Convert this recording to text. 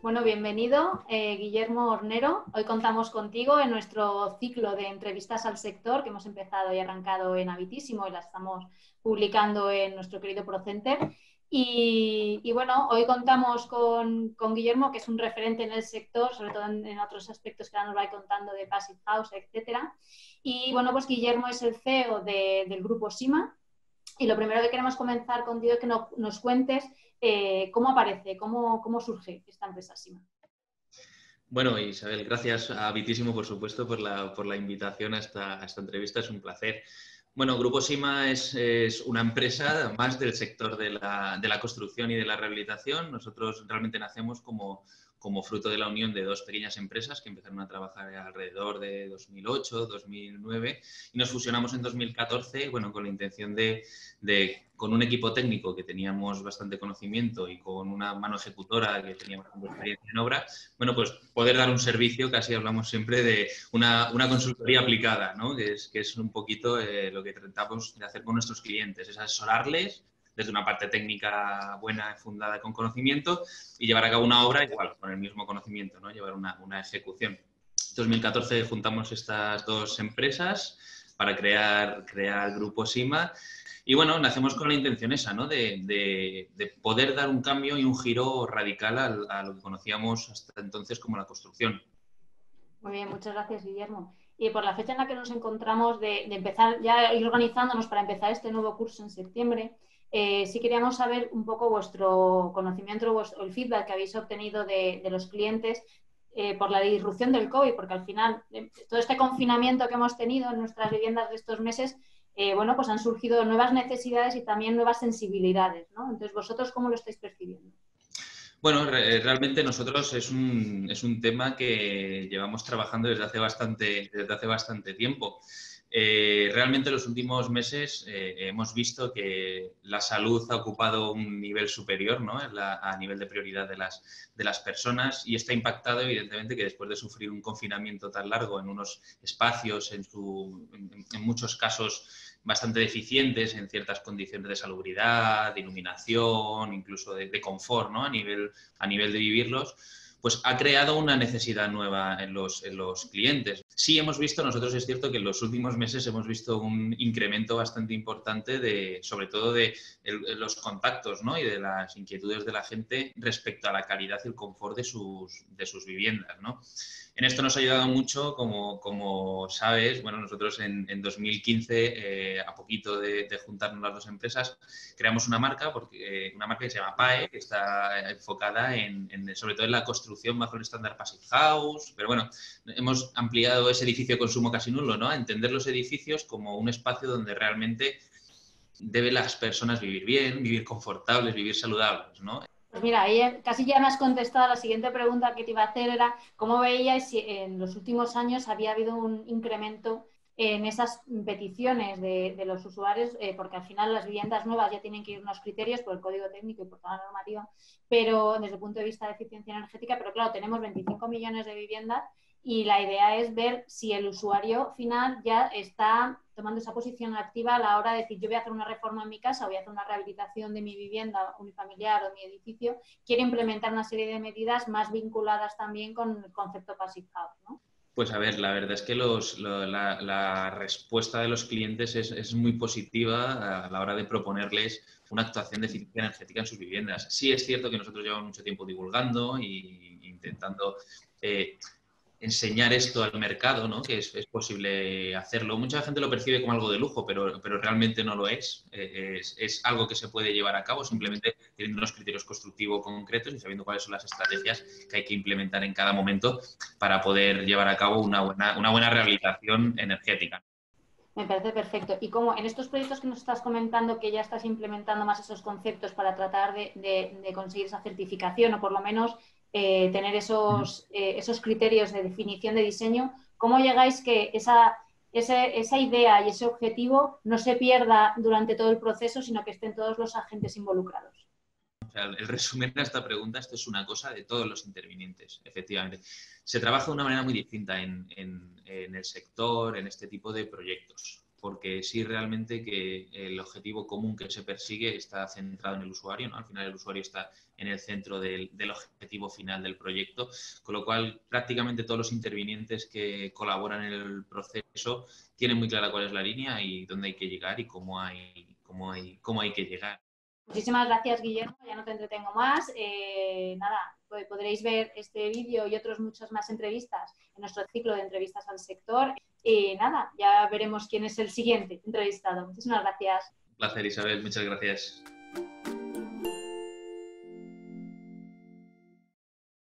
Bueno, bienvenido, Guillermo Hornero. Hoy contamos contigo en nuestro ciclo de entrevistas al sector que hemos empezado y arrancado en Habitísimo y la estamos publicando en nuestro querido Procenter. Y bueno, hoy contamos con Guillermo, que es un referente en el sector, sobre todo en otros aspectos que ahora nos va a ir contando de Passive House, etcétera. Y bueno, pues Guillermo es el CEO del grupo Sima. Y lo primero que queremos comenzar contigo es que nos cuentes cómo aparece, cómo surge esta empresa Sima. Bueno, Isabel, gracias a Habitísimo, por supuesto, por la invitación a esta entrevista. Es un placer. Bueno, Grupo Sima es una empresa más del sector de la construcción y de la rehabilitación. Nosotros realmente nacemos como fruto de la unión de dos pequeñas empresas que empezaron a trabajar alrededor de 2008, 2009 y nos fusionamos en 2014, bueno, con la intención con un equipo técnico que teníamos bastante conocimiento y con una mano ejecutora que tenía bastante experiencia en obra, bueno, pues poder dar un servicio, casi hablamos siempre de una consultoría aplicada, ¿no? Que es un poquito lo que tratamos de hacer con nuestros clientes, es asesorarles desde una parte técnica buena, fundada con conocimiento, y llevar a cabo una obra igual, con el mismo conocimiento, ¿no? Llevar una ejecución. En 2014 juntamos estas dos empresas para crear Grupo Sima. Y bueno, nacemos con la intención esa, ¿no? De poder dar un cambio y un giro radical a lo que conocíamos hasta entonces como la construcción. Muy bien, muchas gracias, Guillermo. Y por la fecha en la que nos encontramos de empezar ya a ir organizándonos para empezar este nuevo curso en septiembre, sí queríamos saber un poco vuestro conocimiento, el feedback que habéis obtenido de los clientes por la disrupción del COVID, porque al final todo este confinamiento que hemos tenido en nuestras viviendas de estos meses, bueno, pues han surgido nuevas necesidades y también nuevas sensibilidades, ¿no? Entonces, ¿vosotros cómo lo estáis percibiendo? Bueno, realmente nosotros es un tema que llevamos trabajando desde hace bastante tiempo. Realmente en los últimos meses hemos visto que la salud ha ocupado un nivel superior, ¿no? A nivel de prioridad de las personas, y esto ha impactado evidentemente que después de sufrir un confinamiento tan largo en unos espacios, en muchos casos bastante deficientes en ciertas condiciones de salubridad, de iluminación, incluso de confort, ¿no? A nivel de vivirlos, pues ha creado una necesidad nueva en los clientes. Sí hemos visto, nosotros es cierto que en los últimos meses hemos visto un incremento bastante importante sobre todo de los contactos, ¿no? Y de las inquietudes de la gente respecto a la calidad y el confort de sus viviendas, ¿no? En esto nos ha ayudado mucho, como sabes, bueno, nosotros en 2015, a poquito de juntarnos las dos empresas, creamos una marca que se llama PAE, que está enfocada sobre todo en la construcción bajo el estándar Passive House, pero bueno, hemos ampliado ese edificio de consumo casi nulo, ¿no? A entender los edificios como un espacio donde realmente deben las personas vivir bien, vivir confortables, vivir saludables, ¿no? Pues mira, ahí casi ya me has contestado. La siguiente pregunta que te iba a hacer era cómo veíais si en los últimos años había habido un incremento en esas peticiones de los usuarios, porque al final las viviendas nuevas ya tienen que ir unos criterios por el código técnico y por toda la normativa, pero desde el punto de vista de eficiencia energética, pero claro, tenemos 25 millones de viviendas y la idea es ver si el usuario final ya está tomando esa posición activa a la hora de decir yo voy a hacer una reforma en mi casa, voy a hacer una rehabilitación de mi vivienda unifamiliar o mi edificio, quiero implementar una serie de medidas más vinculadas también con el concepto Passive House, ¿no? Pues a ver, la verdad es que la respuesta de los clientes es muy positiva a la hora de proponerles una actuación de eficiencia energética en sus viviendas. Sí es cierto que nosotros llevamos mucho tiempo divulgando e intentando enseñar esto al mercado, ¿no? Que es posible hacerlo. Mucha gente lo percibe como algo de lujo, pero realmente no lo es. Es algo que se puede llevar a cabo simplemente teniendo unos criterios constructivos concretos y sabiendo cuáles son las estrategias que hay que implementar en cada momento para poder llevar a cabo una buena rehabilitación energética. Me parece perfecto. Y como en estos proyectos que nos estás comentando que ya estás implementando más esos conceptos para tratar de conseguir esa certificación o por lo menos tener esos criterios de definición de diseño, ¿cómo llegáis que esa idea y ese objetivo no se pierda durante todo el proceso, sino que estén todos los agentes involucrados? O sea, el resumen a esta pregunta, esto es una cosa de todos los intervinientes, efectivamente. Se trabaja de una manera muy distinta en el sector, en este tipo de proyectos. porque sí realmente que el objetivo común que se persigue está centrado en el usuario, ¿no? Al final el usuario está en el centro del objetivo final del proyecto, con lo cual prácticamente todos los intervinientes que colaboran en el proceso tienen muy clara cuál es la línea y dónde hay que llegar y cómo hay que llegar. Muchísimas gracias, Guillermo. Ya no te entretengo más. Nada, podréis ver este vídeo y otros muchas más entrevistas en nuestro ciclo de entrevistas al sector. Y nada, ya veremos quién es el siguiente entrevistado. Muchísimas gracias. Un placer, Isabel. Muchas gracias.